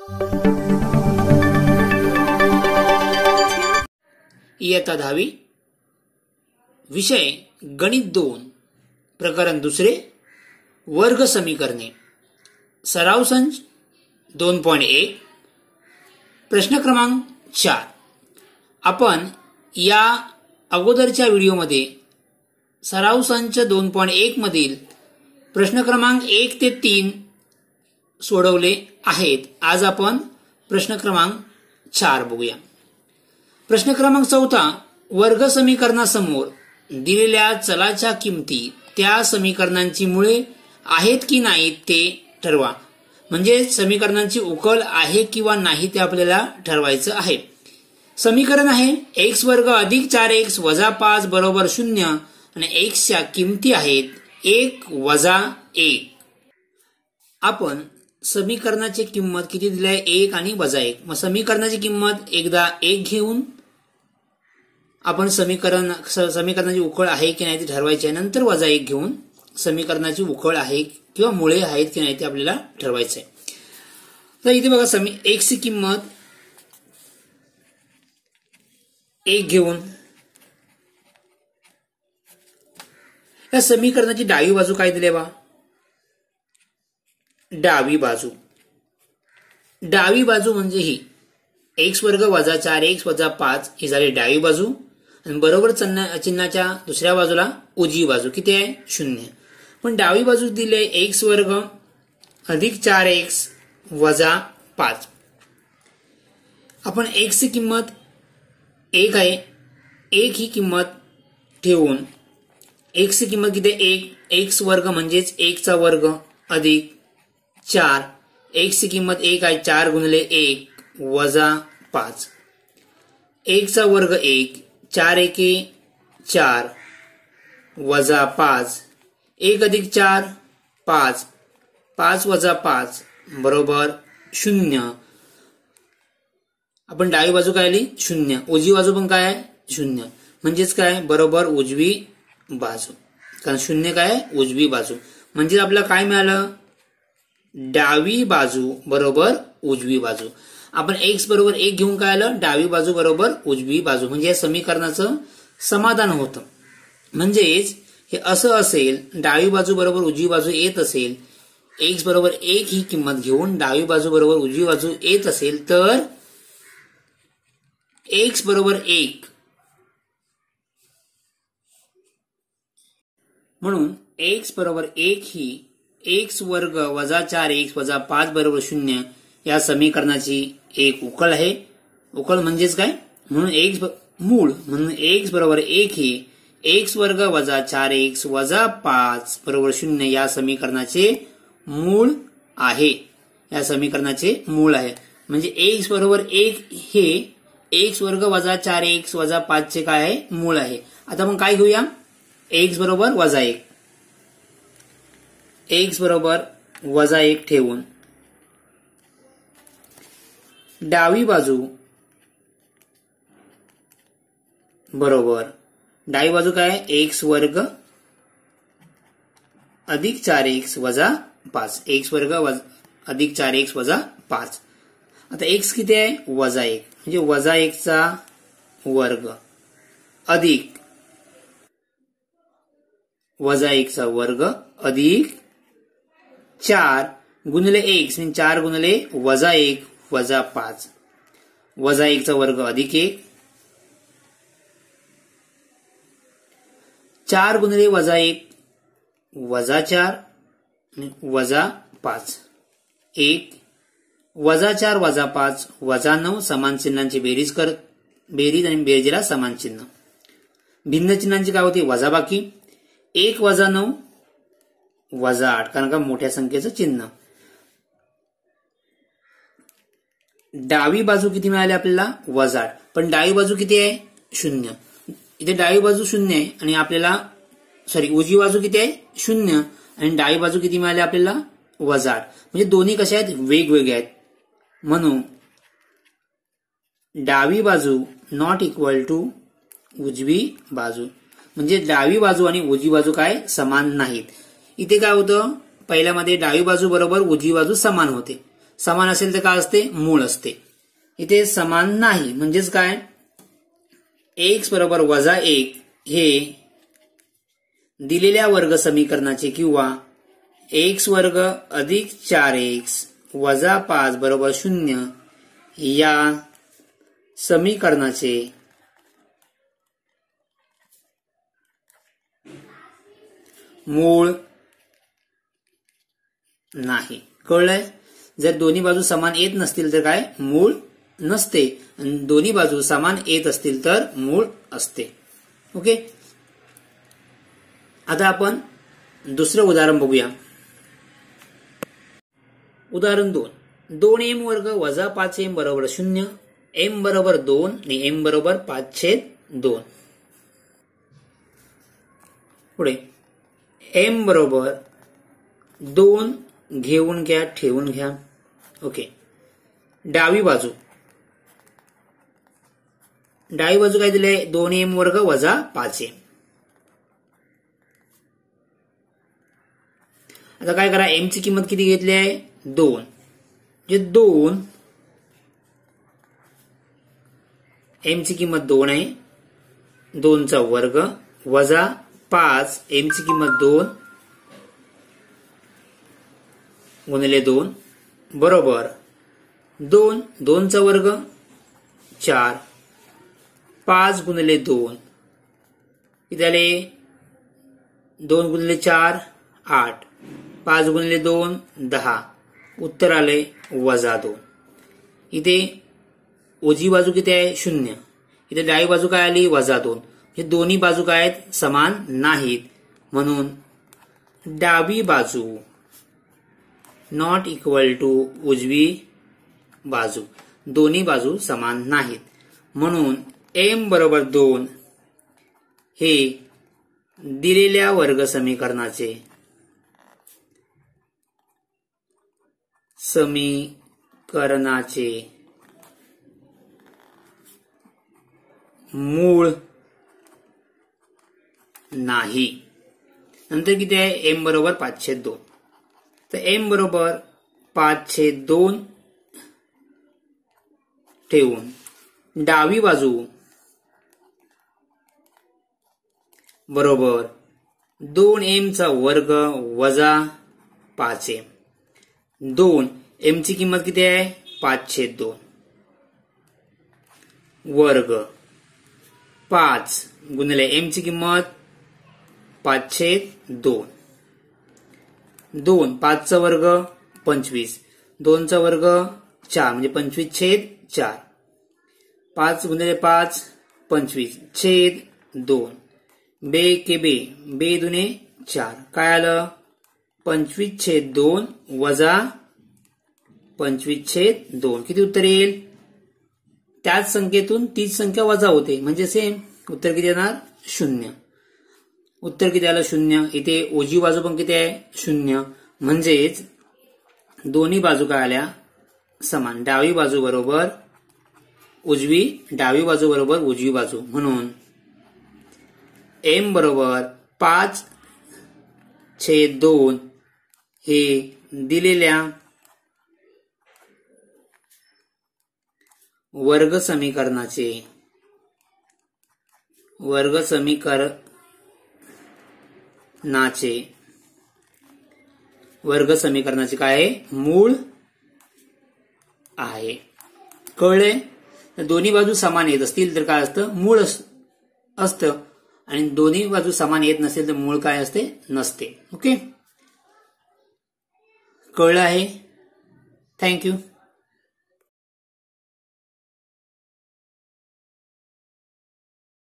इयत्ता 10वी विषय गणित 2 प्रकरण 2 वर्ग समीकरणे सराव संच 2.1 प्रश्न क्रमांक 4। आपण या अगोदरच्या व्हिडिओमध्ये सराव संच 2.1 मधील प्रश्न क्रमांक 1 ते 3 सोडवले आहेत। आज आपण प्रश्न क्रमांक 4 बघूया। प्रश्न क्रमांक 4 वर्ग समीकरणासमोर दिलेल्या चलाच्या किमती त्या समीकरणांची मुळे आहेत की नाहीत ते ठरवा। म्हणजे समीकरणांची उकल आहे किंवा नाही ते आपल्याला ठरवायचं आहे। समीकरण आहे x वर्ग अधिक 4x वजा 5 बरोबर 0 आणि x च्या किमती आहेत 1 वजा 1। आपण समीकरणाची किंमत किती दिली आहे 1 आणि वजा 1। मग समीकरणाची किंमत एकदा 1 घेऊन आपण समीकरणाची उकळ आहे की नाही ते ठरवायचे आहे। नंतर वजा 1 घेऊन समीकरणाची उकळ आहे किंवा मुळे आहेत की नाही ते आपल्याला ठरवायचे आहे। तर इथे बघा x ची किंमत 1 घेऊन या समीकरणाची डावी बाजू काय दिली बा डावी बाजू म्हणजे ही x वर्ग वजा 4x वजा 5 ही झाली डावी बाजू आणि बरोबर चिन्हाच्या दुसऱ्या बाजूला उजवी बाजू किती आहे 0। पण डावी बाजू दिली आहे x वर्ग अधिक 4x वजा 5। आपण x ची किंमत 1 आहे 1 ही किंमत ठेवून x ची किंमत किती आहे 1 x वर्ग म्हणजेच 1 चा वर्ग अधिक 4 x ची किंमत 1 आहे 4 गुणिले 1 वजा 5 1 चा वर्ग 1 4 एके 4 वजा 5 1 अधिक 4 5 5 वजा 5 बरोबर 0। आपण डावी बाजू काय आली 0 उजवी बाजू पण काय आहे 0 म्हणजेच काय बरोबर उजवी बाजू कारण 0 काय उजवी बाजू म्हणजे आपल्याला काय मिळालं डावी बाजू बरोबर उजवी बाजू। आपण x बरोबर 1 घेऊन काय आलं डावी बाजू बरोबर उजवी बाजू म्हणजे या समीकरणाचं समाधान होतं। म्हणजेच हे असं असेल डावी बाजू बरोबर उजवी बाजू येत असेल x बरोबर 1 ही किंमत घेऊन डावी बाजू बरोबर उजवी बाजू येत असेल तर x बरोबर 1 म्हणून x बरोबर 1 ही x वर्ग वजा 4x वजा 5 बरोबर 0 या समीकरणाची एक उकल आहे। उकल म्हणजेच काय म्हणून x मूळ म्हणून x बरोबर 1 ही x वर्ग वजा 4x वजा 5 बरोबर 0 या समीकरणाचे मूळ आहे। या समीकरणाचे मूळ आहे म्हणजे x बरोबर 1 हे x वर्ग वजा 4x वजा 5 चे काय आहे मूळ आहे। आता आपण काय घेऊया x बरोबर वजा 1 x बरोबर वजा 1 ठेवून डावी बाजू बरोबर डावी बाजू काय x वर्ग अधिक 4x वजा 5 x वर्ग अधिक 4x वजा 5। आता x किती आहे वजा 1 म्हणजे वजा 1 चा वर्ग अधिक वजा 1 चा वर्ग अधिक 4 गुणिले x म्हणजे 4 गुणिले वजा 1 वजा 5 वजा 1 चा वर्ग अधिक 1 4 गुणिले वजा 1 वजा 4 वजा 5 1 वजा 4 वजा 5 वजा 9 समान चिन्हांची बेरीज आणि बेरजेला समान चिन्ह भिन्न चिन्हांची काय होती वजा बाकी 1 वजा 9 वजा 8 कारण का मोठ्या संख्येचं चिन्ह। डावी बाजू किती मिळाली आपल्याला वजा 8 पण डावी बाजू किती आहे 0। इथे डावी बाजू 0 आहे आणि आपल्याला उजवी बाजू किती आहे 0 आणि डावी बाजू किती मिळाली आपल्याला वजा 8 म्हणजे दोन्ही कशा आहेत वेगवेगळे आहेत म्हणून डावी बाजू नॉट इक्वल टू उजवी बाजू म्हणजे डावी बाजू आणि उजवी बाजू काय समान नाहीत। इथे काय होतं पहिल्यामध्ये डावी बाजू बरोबर उजवी बाजू समान होते समान असेल तर काय असते? मूळ असते. इथे समान नाही म्हणजेच काय? x बरोबर वजा 1 हे दिलेल्या वर्ग समीकरणाचे किंवा x वर्ग अधिक 4x वजा 5 बरोबर 0 या समीकरणाचे मूळ नाही. कळलंय? जर दोन्ही बाजू समान येत नसतील तर काय? मूळ नसते. आणि दोन्ही बाजू समान येत असतील तर मूळ असते. ओके. आता आपण दुसरं उदाहरण बघूया. उदाहरण 2. 2m वर्ग वजा 5m बरोबर 0, m बरोबर 2 आणि m बरोबर 5/2. पुढे m बरोबर 2 घेऊन घ्या, ठेवून घ्या. ओके. डावी बाजू काय दिले? 2m वर्ग वजा 5m. आता काय करा? m ची किंमत किती घेतली आहे? 2. म्हणजे 2 m ची किंमत 2 आहे. 2 चा वर्ग वजा 5 m ची किंमत 2 गुणिले 2 बरोबर 2 चा वर्ग 4 5 गुणिले 2 किती आले? 2 गुणिले 4 8 5 गुणिले 2 10. उत्तर आले वजा 2. इथे उजवी बाजू किती आहे? 0. इथे डावी बाजू काय आली? वजा 2. हे दोन्ही बाजू काय आहेत? समान नाहीत. म्हणून डावी बाजू नॉट इक्वल टू उजवी बाजू. दोन्ही बाजू समान नाहीत. म्हणून m बरोबर 2 हे दिलेल्या वर्ग समीकरणाचे मूळ नाही. नंतर किती आहे? m बरोबर 5/2. तर m बरोबर 5/2 ठेवून डावी बाजू बरोबर 2m चा वर्ग वजा 5m. 2 m ची किंमत किती आहे? 5/2 वर्ग 5 गुणिले m ची किंमत 5/2. 2 5 चा वर्ग 25. 2 चा वर्ग 4 म्हणजे 25/4. 5 गुणिले 5 25/2. बे के बे 2 दुने 4. काय आलं? 25/2 वजा 25/2. किती उत्तर येईल? त्याच संख्येतून तीच संख्या वजा होते म्हणजे सेम. उत्तर किती येणार? 0. उत्तर किती आलं? 0. इथे उजवी बाजू पण किती आहे? 0. म्हणजेच दोन्ही बाजू काय आल्या? समान. डावी बाजू बरोबर उजवी, डावी बाजू बरोबर उजवी बाजू. म्हणून m बरोबर 5/2 हे दिलेल्या वर्ग समीकरणाचे काय आहे? मूळ आहे. कळले? दोन्ही बाजू समान येत असतील तर काय असतं? मूळ असतं. आणि दोन्ही बाजू समान येत नसेल तर मूळ काय असते? नसते. ओके. कळलं आहे? थँक्यू.